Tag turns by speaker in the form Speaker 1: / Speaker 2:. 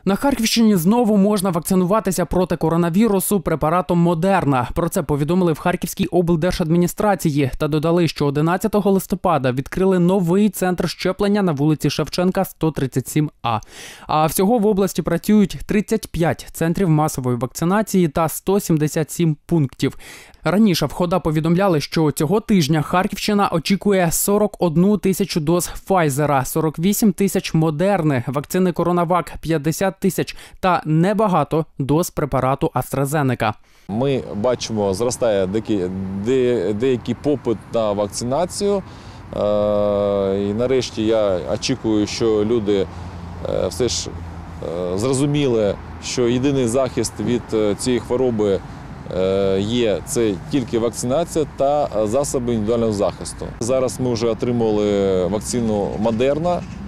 Speaker 1: На Харківщині знову можна вакцинуватися проти коронавірусу препаратом «Модерна». Про це повідомили в Харківській облдержадміністрації та додали, що 11 листопада відкрили новий центр щеплення на вулиці Шевченка, 137А. А всього в області працюють 35 центрів масової вакцинації та 177 пунктів. Раніше в ХОДА повідомляли, що цього тижня Харківщина очікує 41 тисячу доз Pfizer, 48 тисяч Модерни, вакцини Коронавак 50 тисяч та небагато доз препарату AstraZeneca.
Speaker 2: Ми бачимо, зростає деякий попит на вакцинацію. І нарешті я очікую, що люди все ж зрозуміли, що єдиний захист від цієї хвороби є – це тільки вакцинація та засоби індивідуального захисту. Зараз ми вже отримали вакцину «Модерна».